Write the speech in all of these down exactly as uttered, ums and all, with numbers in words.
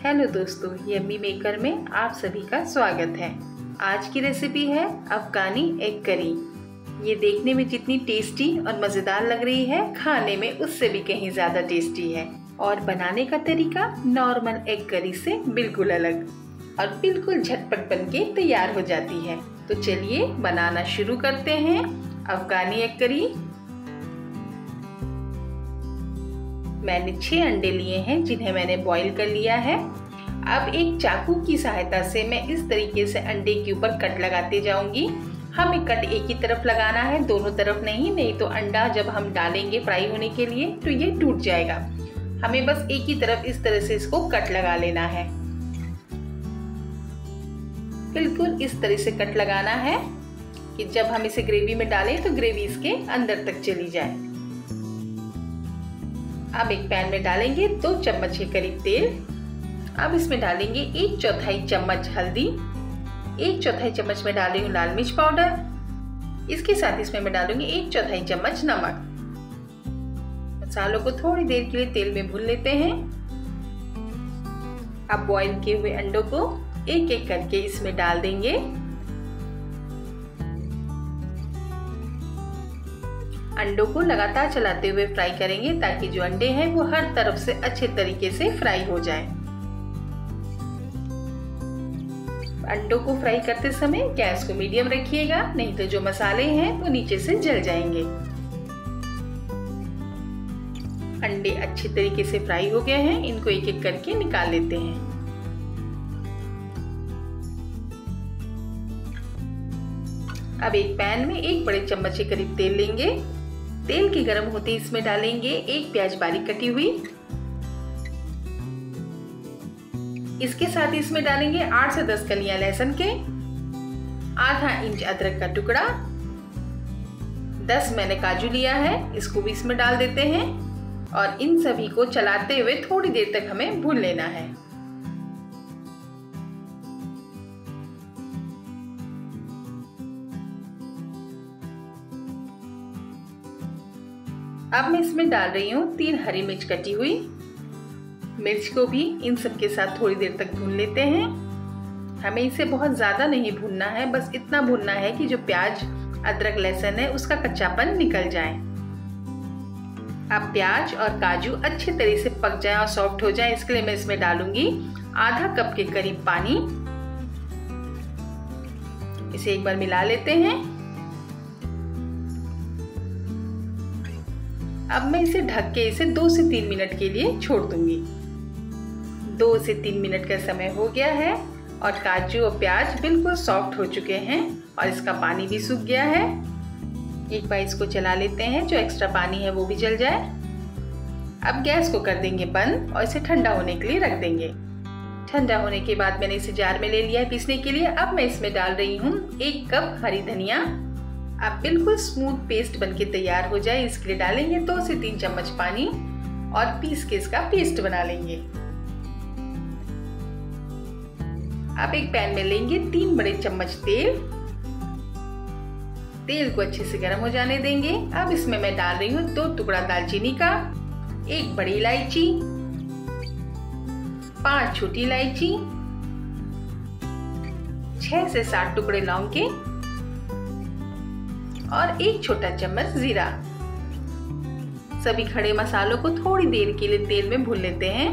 Hello दोस्तों, yummy maker में आप सभी का स्वागत है। आज की रेसिपी है अफगानी एग करी। ये देखने में जितनी टेस्टी और मज़ेदार लग रही है, खाने में उससे भी कहीं ज़्यादा टेस्टी है। और बनाने का तरीका नॉर्मल एग करी से बिल्कुल अलग और बिल्कुल झटपट बन के तैयार हो जाती है। तो चलिए बनाना शुरू करते हैं अफगानी एग करी। मैंने छह अंडे लिए हैं जिन्हें मैंने बॉईल कर लिया है। अब एक चाकू की सहायता से मैं इस तरीके से अंडे के ऊपर कट लगाते जाऊंगी। हमें कट एक ही तरफ लगाना है, दोनों तरफ नहीं, नहीं तो अंडा जब हम डालेंगे फ्राई होने के लिए तो ये टूट जाएगा। हमें बस एक ही तरफ इस तरह से इसको कट लगा लेना है। बिल्कुल इस तरह से कट लगाना है कि जब हम इसे ग्रेवी में डालें तो ग्रेवी इसके अंदर तक चली जाए। अब एक पैन में डालेंगे दो चम्मच के करीब तेल। अब इसमें डालेंगे एक चौथाई चम्मच हल्दी, एक चौथाई चम्मच में डाल रही हूँ लाल मिर्च पाउडर। इसके साथ इसमें मैं डालूंगी एक चौथाई चम्मच नमक। मसालों को थोड़ी देर के लिए तेल में भून लेते हैं। अब बॉईल किए हुए अंडों को एक एक करके इसमें डाल देंगे। अंडों को लगातार चलाते हुए फ्राई करेंगे ताकि जो अंडे हैं वो हर तरफ से अच्छे तरीके से फ्राई हो जाए। अंडों को फ्राई करते समय गैस को मीडियम रखिएगा, नहीं तो जो मसाले हैं वो नीचे से जल जाएंगे। अंडे अच्छे तरीके से फ्राई हो गए हैं, इनको एक एक करके निकाल लेते हैं। अब एक पैन में एक बड़े चम्मच के करीब तेल लेंगे। तेल के गर्म होते ही इसमें डालेंगे एक प्याज बारीक कटी हुई। इसके साथ ही इसमें डालेंगे आठ से दस कलियां लहसुन के, आधा इंच अदरक का टुकड़ा, दस मैंने काजू लिया है, इसको भी इसमें डाल देते हैं और इन सभी को चलाते हुए थोड़ी देर तक हमें भून लेना है। अब मैं इसमें डाल रही हूँ तीन हरी मिर्च कटी हुई। मिर्च को भी इन सब के साथ थोड़ी देर तक भून लेते हैं। हमें इसे बहुत ज़्यादा नहीं भूनना है, बस इतना भूनना है कि जो प्याज अदरक लहसुन है उसका कच्चापन निकल जाए। अब प्याज और काजू अच्छे तरह से पक जाए और सॉफ्ट हो जाए, इसके लिए मैं इसमें डालूंगी आधा कप के करीब पानी। इसे एक बार मिला लेते हैं। अब मैं इसे ढक के इसे दो से तीन मिनट के लिए छोड़ दूंगी। दो से तीन मिनट का समय हो गया है और काजू और प्याज बिल्कुल सॉफ्ट हो चुके हैं और इसका पानी भी सूख गया है। एक बार इसको चला लेते हैं, जो एक्स्ट्रा पानी है वो भी जल जाए। अब गैस को कर देंगे बंद और इसे ठंडा होने के लिए रख देंगे। ठंडा होने के बाद मैंने इसे जार में ले लिया है पीसने के लिए। अब मैं इसमें डाल रही हूँ एक कप हरी धनिया। अब बिल्कुल स्मूथ पेस्ट बनके तैयार हो जाए, इसके लिए डालेंगे दो से तीन चम्मच पानी और पीस के इसका पेस्ट बना लेंगे। अब एक पैन में लेंगे तीन बड़े चम्मच तेल। तेल को अच्छे से गर्म हो जाने देंगे। अब इसमें मैं डाल रही हूँ दो टुकड़ा दालचीनी का, एक बड़ी इलायची, पांच छोटी इलायची, छह से सात टुकड़े लौंग के और एक छोटा चम्मच जीरा। सभी खड़े मसालों को थोड़ी देर के लिए तेल में भून लेते हैं।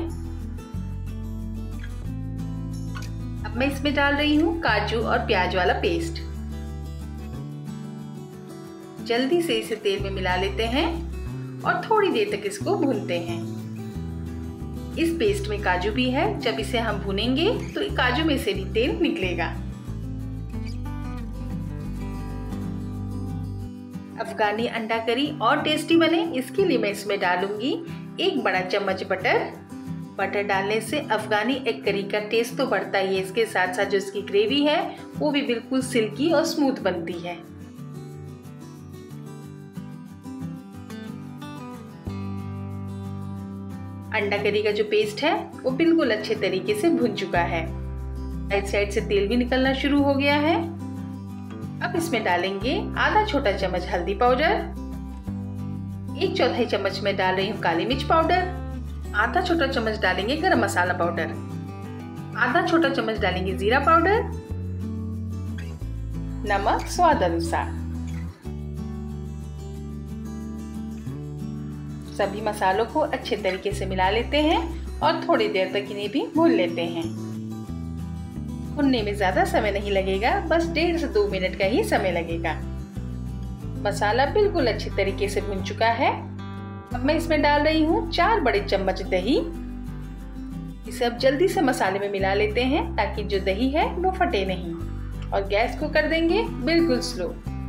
अब मैं इसमें डाल रही हूँ काजू और प्याज वाला पेस्ट। जल्दी से इसे तेल में मिला लेते हैं और थोड़ी देर तक इसको भूनते हैं। इस पेस्ट में काजू भी है, जब इसे हम भूनेंगे तो काजू में से भी तेल निकलेगा। अफगानी अंडा करी और टेस्टी बने, इसके लिए मैं इसमें डालूंगी एक बड़ा चम्मच बटर। बटर डालने से अफगानी एग करी का टेस्ट तो बढ़ता ही है, इसके साथ साथ जो इसकी ग्रेवी है वो भी बिल्कुल सिल्की और स्मूथ बनती है। अंडा करी का जो पेस्ट है वो बिल्कुल अच्छे तरीके से भुन चुका है। साइड साइड से तेल भी निकलना शुरू हो गया है। अब इसमें डालेंगे आधा छोटा चम्मच हल्दी पाउडर, एक चौथाई चम्मच में डाल रही हूँ काली मिर्च पाउडर, आधा छोटा चम्मच डालेंगे गरम मसाला पाउडर। आधा छोटा चम्मच डालेंगे जीरा पाउडर, नमक स्वाद अनुसार। सभी मसालों को अच्छे तरीके से मिला लेते हैं और थोड़ी देर तक इन्हें भी भून लेते हैं। भुनने में ज़्यादा समय नहीं लगेगा, बस डेढ़ से दो मिनट का ही समय लगेगा। मसाला बिल्कुल अच्छे तरीके से भुन चुका है। अब मैं इसमें डाल रही हूँ चार बड़े चम्मच दही। इसे अब जल्दी से मसाले में मिला लेते हैं ताकि जो दही है वो फटे नहीं, और गैस को कर देंगे बिल्कुल स्लो।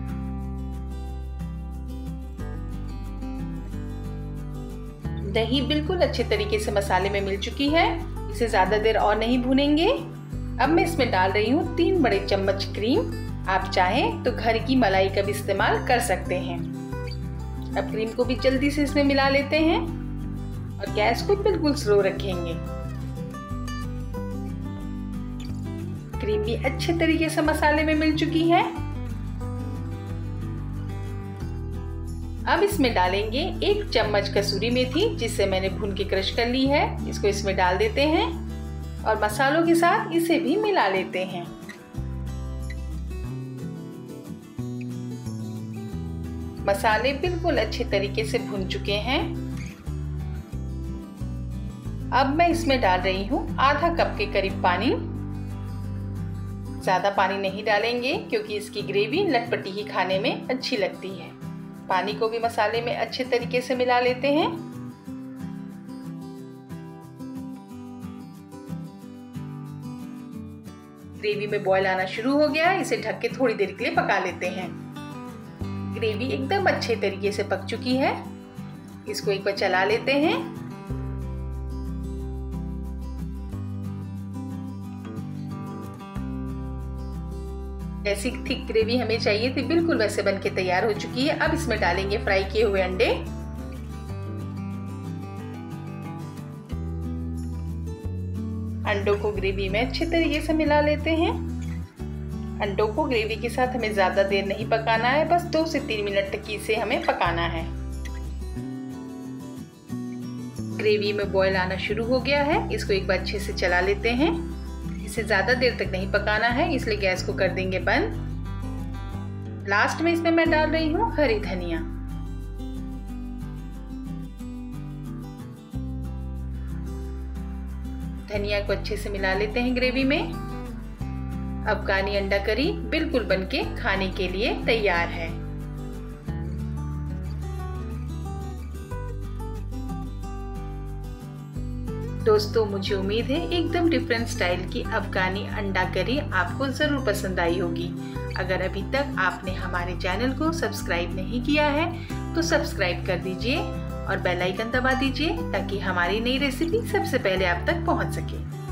दही बिल्कुल अच्छे तरीके से मसाले में मिल चुकी है। इसे ज्यादा देर और नहीं भूनेंगे। अब मैं इसमें डाल रही हूँ तीन बड़े चम्मच क्रीम। आप चाहें तो घर की मलाई का भी इस्तेमाल कर सकते हैं। अब क्रीम को भी जल्दी से इसमें मिला लेते हैं और गैस को बिल्कुल स्लो रखेंगे। क्रीम भी अच्छे तरीके से मसाले में मिल चुकी है। अब इसमें डालेंगे एक चम्मच कसूरी मेथी, जिसे मैंने भून के क्रश कर ली है। इसको इसमें डाल देते हैं और मसालों के साथ इसे भी मिला लेते हैं। मसाले बिल्कुल अच्छे तरीके से भुन चुके हैं। अब मैं इसमें डाल रही हूँ आधा कप के करीब पानी। ज्यादा पानी नहीं डालेंगे क्योंकि इसकी ग्रेवी लटपटी ही खाने में अच्छी लगती है। पानी को भी मसाले में अच्छे तरीके से मिला लेते हैं। ग्रेवी में बॉईल आना शुरू हो गया। इसे ढक के थोड़ी देर के लिए पका लेते हैं। ग्रेवी एकदम अच्छे तरीके से पक चुकी है। इसको एक बार चला लेते हैं। जैसी थिक ग्रेवी हमें चाहिए थी बिल्कुल वैसे बनके तैयार हो चुकी है। अब इसमें डालेंगे फ्राई किए हुए अंडे। अंडों को ग्रेवी में अच्छे तरीके से मिला लेते हैं। अंडों को ग्रेवी के साथ हमें ज्यादा देर नहीं पकाना है, बस दो से तीन मिनट तक इसे हमें पकाना है। ग्रेवी में बॉईल आना शुरू हो गया है। इसको एक बार अच्छे से चला लेते हैं। इसे ज्यादा देर तक नहीं पकाना है, इसलिए गैस को कर देंगे बंद। लास्ट में इसमें मैं डाल रही हूँ हरी धनिया। धनिया को अच्छे से मिला लेते हैं ग्रेवी में। अफगानी अंडा करी बिल्कुल बनके खाने के लिए तैयार है। दोस्तों, मुझे उम्मीद है एकदम डिफरेंट स्टाइल की अफगानी अंडा करी आपको ज़रूर पसंद आई होगी। अगर अभी तक आपने हमारे चैनल को सब्सक्राइब नहीं किया है तो सब्सक्राइब कर दीजिए और बेल आइकन दबा दीजिए ताकि हमारी नई रेसिपी सबसे पहले आप तक पहुंच सके।